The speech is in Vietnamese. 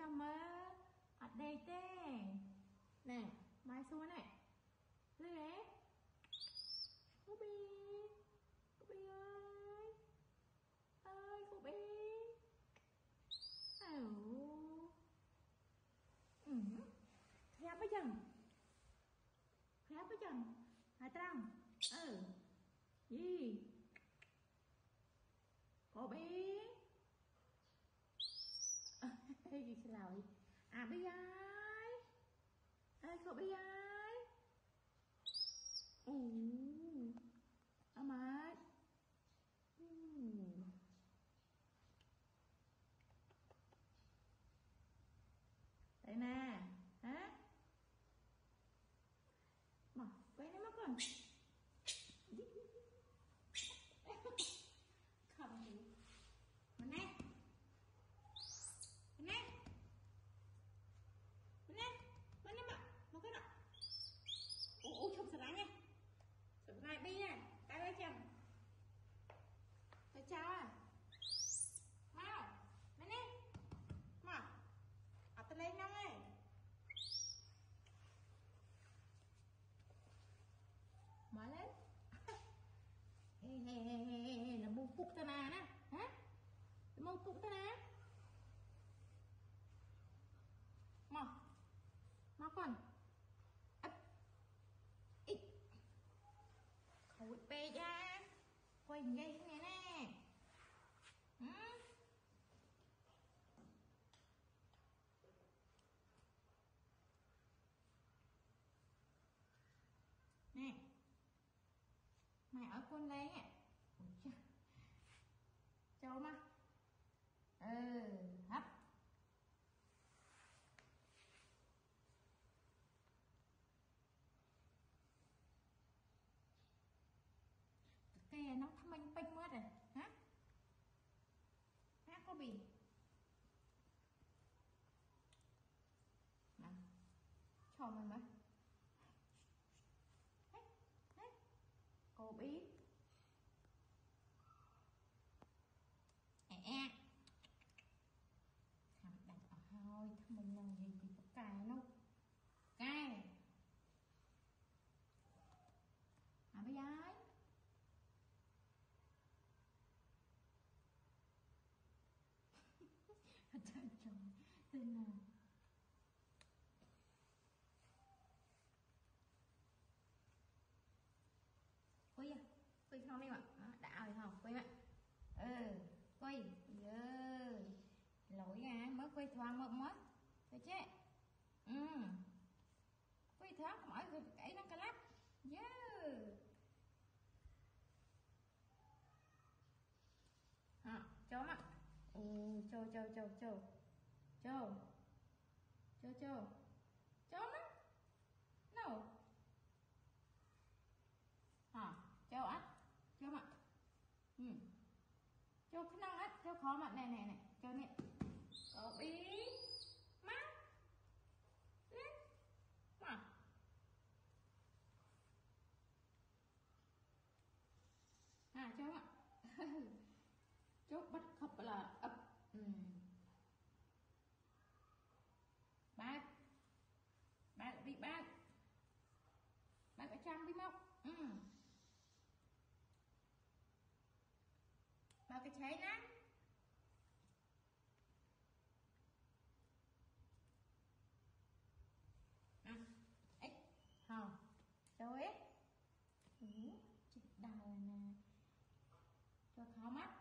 mà ở đây thế nè mai xuống này lên đấy Kobe Kobe ơi Kobe khép với chân hai trăng gì Kobe gì sẽ làm gì bây ai Kobe ơi mà đây nè hả mà quay nó mất rồi không gì mình nè một cái nào không sợ lắm nha sợ này bi nha cái đấy chồng tôi chào mau mày nè mà ở tôi lên năm ấy mở lên là buông cục ta nè hả buông cục ta nè mà còn ít khẩu bê ra quay ngay thế nè nè mày ở con lấy nè châu mà hấp cái nó thăm anh pin mất rồi hả có bị cho mình mới cô biết thằng đặt ở thôi thằng mình làm gì thì có cài nó cài bây giờ trời tên là quay không đi mà đã rồi không quay bạn quay lỗi mới quay thoáng một mất thấy chứ quay thoáng mỗi người cái nó cả lắp cho mà cho nó no cho á cho mà cho cái năng á cho khó mặt này cho nè có bí mắt lên mà cho mà chốt bắt khập là ấp ba bị ba ở trong đi móc bao cái cháy nát rồi ấy chết đau nè cho khó mắt